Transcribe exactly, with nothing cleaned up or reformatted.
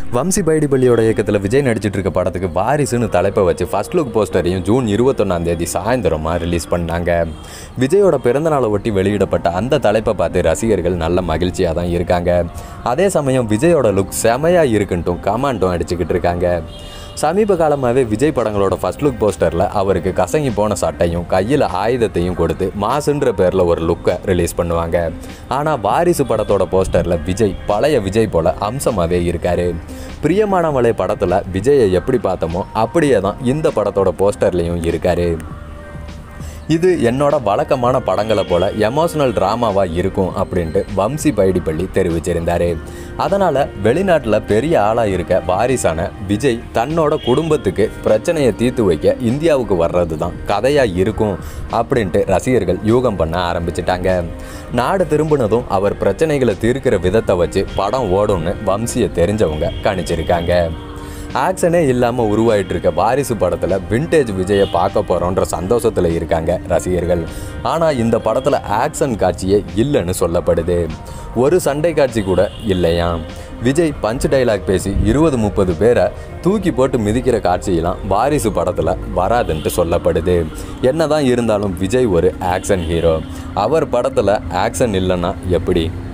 வம்சி பைடிபள்ளியோட இயக்கத்தில் விஜய் நடிச்சிட்டு இருக்க படத்துக்கு வாரிசுன்னு தலைப்பை வச்சு ஃபர்ஸ்ட் லுக் போஸ்டரையும் ஜூன் இருபத்தொன்னாம் தேதி சாயந்தரமாக ரிலீஸ் பண்ணாங்க. விஜயோட பிறந்தநாளை ஒட்டி வெளியிடப்பட்ட அந்த தலைப்பை பார்த்து ரசிகர்கள் நல்ல மகிழ்ச்சியாக தான் இருக்காங்க. அதே சமயம் விஜயோட லுக் செமையாக இருக்குன்ட்டும் கமெண்ட்டும் அடிச்சுக்கிட்டு இருக்காங்க. சமீப காலமாகவே விஜய் படங்களோட ஃபர்ஸ்ட் லுக் போஸ்டரில் அவருக்கு கசங்கி போன சட்டையும் கையில் ஆயுதத்தையும் கொடுத்து மாசுன்ற பேரில் ஒரு லுக்கை ரிலீஸ் பண்ணுவாங்க. ஆனால் வாரிசு படத்தோட போஸ்டரில் விஜய் பழைய விஜய் போல் அம்சமாகவே இருக்கார். பிரியமானவளே படத்தில் விஜயை எப்படி பார்த்தோமோ அப்படியே தான் இந்த படத்தோட போஸ்டர்லேயும் இருக்கார். இது என்னோட வழக்கமான படங்களை போல் எமோஷனல் ட்ராமாவாக இருக்கும் அப்படின்ட்டு வம்சி பைடிப்பள்ளி தெரிவிச்சிருந்தார். அதனால் வெளிநாட்டில் பெரிய ஆளாக இருக்க வாரிசான விஜய் தன்னோட குடும்பத்துக்கு பிரச்சனையை தீர்த்து வைக்க இந்தியாவுக்கு வர்றது தான் கதையாக இருக்கும் அப்படின்ட்டு ரசிகர்கள் யூகம் பண்ண ஆரம்பிச்சிட்டாங்க. நாடு திரும்பினதும் அவர் பிரச்சனைகளை தீர்க்கிற விதத்தை வச்சு படம் ஓடும்னு வம்சியை தெரிஞ்சவங்க கணிச்சிருக்காங்க. ஆக்ஷனே இல்லாமல் உருவாயிட்டு இருக்க வாரிசு படத்தில் விண்டேஜ் விஜயை பார்க்க போகிறோன்ற சந்தோஷத்தில் இருக்காங்க ரசிகர்கள். ஆனால் இந்த படத்தில் ஆக்ஷன் காட்சியே இல்லைன்னு சொல்லப்படுது. ஒரு சண்டை காட்சி கூட இல்லையா. விஜய் பஞ்ச் டைலாக் பேசி இருபது முப்பது பேரை தூக்கி போட்டு மிதிக்கிற காட்சியெல்லாம் வாரிசு படத்தில் வராதுன்ட்டு சொல்லப்படுது. என்னதான் இருந்தாலும் விஜய் ஒரு ஆக்ஷன் ஹீரோ. அவர் படத்தில் ஆக்ஷன் இல்லைன்னா எப்படி?